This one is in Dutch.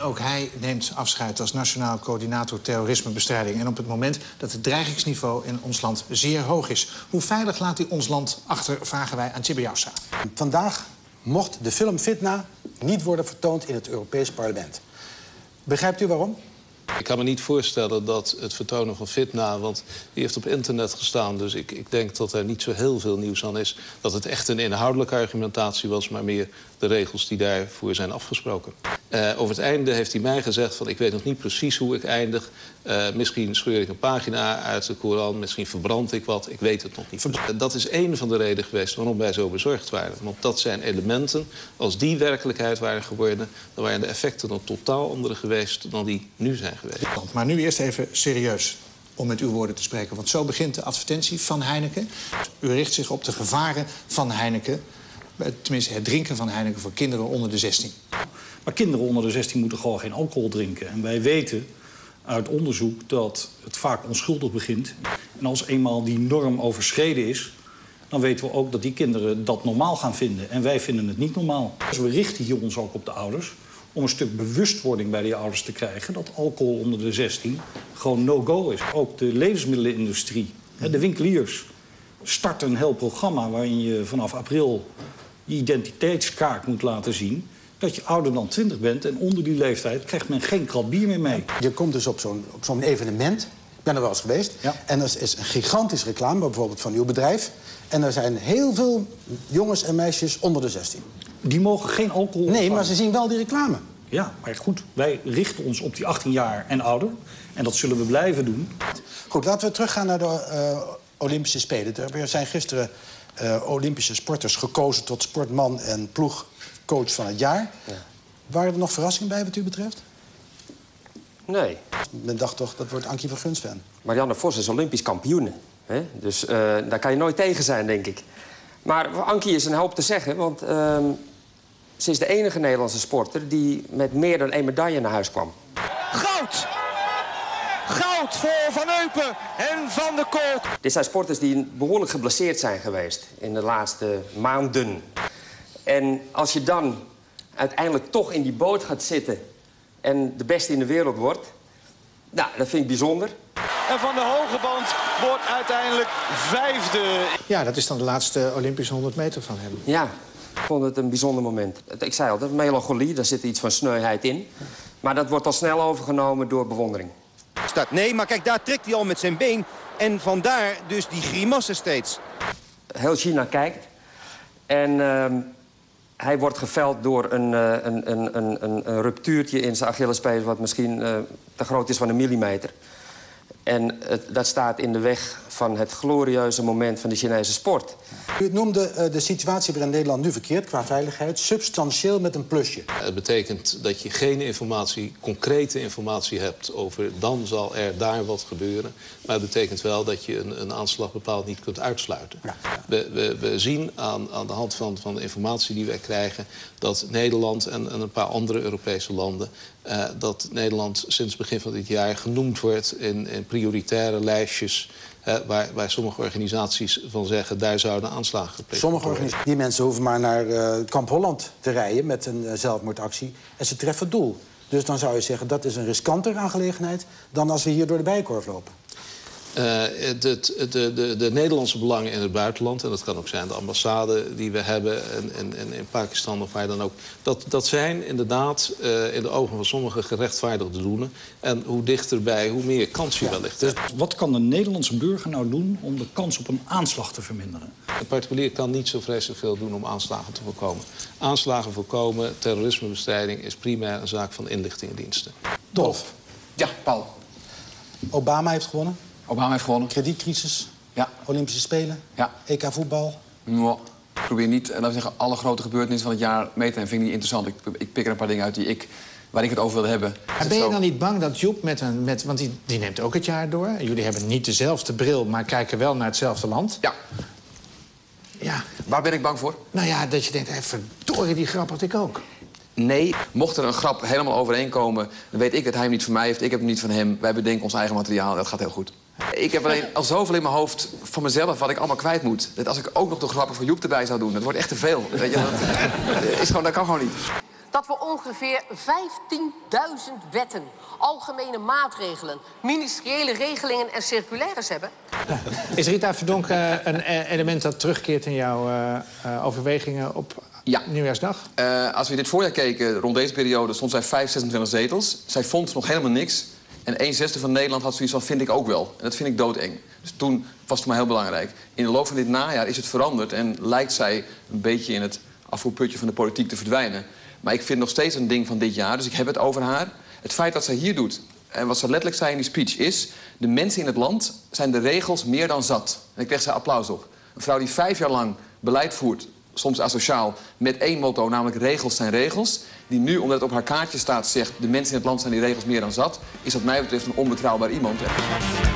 ook hij neemt afscheid als Nationaal Coördinator Terrorismebestrijding. En op het moment dat het dreigingsniveau in ons land zeer hoog is. Hoe veilig laat hij ons land achter, vragen wij aan Tjibbe Jouwstra. Vandaag mocht de film Fitna niet worden vertoond in het Europees Parlement. Begrijpt u waarom? Ik kan me niet voorstellen dat het vertonen van Fitna, want die heeft op internet gestaan, dus ik denk dat er niet zo heel veel nieuws aan is. Dat het echt een inhoudelijke argumentatie was, maar meer de regels die daarvoor zijn afgesproken. Over het einde heeft hij mij gezegd van ik weet nog niet precies hoe ik eindig. Misschien scheur ik een pagina uit de Koran, misschien verbrand ik wat, ik weet het nog niet. Dat is één van de redenen geweest waarom wij zo bezorgd waren. Want dat zijn elementen, als die werkelijkheid waren geworden, dan waren de effecten dan totaal andere geweest dan die nu zijn geweest. Maar nu eerst even serieus, om met uw woorden te spreken. Want zo begint de advertentie van Heineken. U richt zich op de gevaren van Heineken. Tenminste, het drinken van Heineken voor kinderen onder de 16. Maar kinderen onder de 16 moeten gewoon geen alcohol drinken. En wij weten uit onderzoek dat het vaak onschuldig begint. En als eenmaal die norm overschreden is, dan weten we ook dat die kinderen dat normaal gaan vinden. En wij vinden het niet normaal. Dus we richten hier ons ook op de ouders om een stuk bewustwording bij die ouders te krijgen dat alcohol onder de 16 gewoon no-go is. Ook de levensmiddelenindustrie, de winkeliers, starten een heel programma waarin je vanaf april je identiteitskaart moet laten zien dat je ouder dan 20 bent en onder die leeftijd krijgt men geen krat bier meer mee. Je komt dus op zo'n evenement, ik ben er wel eens geweest, ja. En er is een gigantisch reclame, bijvoorbeeld van uw bedrijf. En er zijn heel veel jongens en meisjes onder de 16. Die mogen geen alcohol ontvangen. Nee, maar ze zien wel die reclame. Ja, maar goed, wij richten ons op die 18 jaar en ouder. En dat zullen we blijven doen. Goed, laten we teruggaan naar de Olympische Spelen. Er zijn gisteren Olympische sporters gekozen tot sportman en ploegcoach van het jaar. Ja. Waren er nog verrassingen bij wat u betreft? Nee. Men dacht toch, dat wordt Ankie van Gunsven. Marianne Vos is Olympisch kampioen. Hè? Dus daar kan je nooit tegen zijn, denk ik. Maar voor Ankie is een hoop te zeggen, want ze is de enige Nederlandse sporter die met meer dan 1 medaille naar huis kwam. Goud! Goud voor Van Eupen en Van der Kolk. Dit zijn sporters die behoorlijk geblesseerd zijn geweest in de laatste maanden. En als je dan uiteindelijk toch in die boot gaat zitten en de beste in de wereld wordt, nou, dat vind ik bijzonder. En Van de Hogeband wordt uiteindelijk 5e. Ja, dat is dan de laatste Olympische 100 meter van hem. Ja, ik vond het een bijzonder moment. Ik zei al, melancholie, daar zit iets van sneuheid in. Maar dat wordt al snel overgenomen door bewondering. Nee, maar kijk, daar trekt hij al met zijn been. En vandaar dus die grimassen steeds. Heel China kijkt. En hij wordt geveld door een ruptuurtje in zijn Achillespees, wat misschien te groot is van 1 millimeter. En dat staat in de weg van het glorieuze moment van de Chinese sport. U noemde de situatie waarin Nederland nu verkeert qua veiligheid substantieel met een plusje. Het betekent dat je geen informatie, concrete informatie hebt over dan zal er daar wat gebeuren. Maar het betekent wel dat je een aanslag bepaald niet kunt uitsluiten. Ja. We zien aan de hand van de informatie die wij krijgen dat Nederland en een paar andere Europese landen, dat Nederland sinds het begin van dit jaar genoemd wordt in prioritaire lijstjes. Waar sommige organisaties van zeggen, daar zouden aanslagen gepleegd worden. Sommige organisaties, die mensen hoeven maar naar Kamp Holland te rijden met een zelfmoordactie en ze treffen het doel. Dus dan zou je zeggen, dat is een riskanter aangelegenheid dan als we hier door de Bijenkorf lopen. De Nederlandse belangen in het buitenland, en dat kan ook zijn de ambassade die we hebben in Pakistan of waar dan ook, dat zijn inderdaad in de ogen van sommigen gerechtvaardigde doelen. En hoe dichterbij, hoe meer kans je wellicht hebt. Dus wat kan de Nederlandse burger nou doen om de kans op een aanslag te verminderen? Een particulier kan niet zo vreselijk veel doen om aanslagen te voorkomen. Aanslagen voorkomen, terrorismebestrijding is primair een zaak van inlichtingendiensten. Dolf. Ja, Paul. Obama heeft gewonnen. Obama heeft gewonnen. Kredietcrisis. Ja. Olympische Spelen. Ja. EK voetbal. Ik probeer niet, laten we zeggen, alle grote gebeurtenissen van het jaar mee te nemen. Vind ik niet interessant. Ik pik er een paar dingen uit waar ik het over wilde hebben. Maar ben je dan niet bang dat Joep want die neemt ook het jaar door. Jullie hebben niet dezelfde bril, maar kijken wel naar hetzelfde land. Ja. Ja. Waar ben ik bang voor? Nou ja, dat je denkt, verdorie, die grap had ik ook. Nee, mocht er een grap helemaal overeenkomen, dan weet ik dat hij hem niet van mij heeft, ik heb hem niet van hem. Wij bedenken ons eigen materiaal en dat gaat heel goed. Ik heb alleen al zoveel in mijn hoofd van mezelf wat ik allemaal kwijt moet. Dat als ik ook nog de grappen voor Joep erbij zou doen, dat wordt echt te veel. Weet je, dat kan gewoon niet. dat we ongeveer 15.000 wetten, algemene maatregelen, ministeriële regelingen en circulaires hebben. Is Rita Verdonk een element dat terugkeert in jouw overwegingen op Nieuwjaarsdag? Als we dit voorjaar keken, rond deze periode, stond zij 26 zetels. Zij vond nog helemaal niks. En 1/6 van Nederland had zoiets van, vind ik ook wel. En dat vind ik doodeng. Dus toen was het voor mij heel belangrijk. In de loop van dit najaar is het veranderd en lijkt zij een beetje in het afvoerputje van de politiek te verdwijnen. Maar ik vind nog steeds een ding van dit jaar, dus ik heb het over haar. Het feit wat zij hier doet, en wat ze letterlijk zei in die speech, is: de mensen in het land zijn de regels meer dan zat. En ik kreeg zij applaus op. Een vrouw die 5 jaar lang beleid voert, soms asociaal, met één motto, namelijk regels zijn regels, die nu, omdat het op haar kaartje staat, zegt: de mensen in het land zijn die regels meer dan zat, is wat mij betreft een onbetrouwbaar iemand.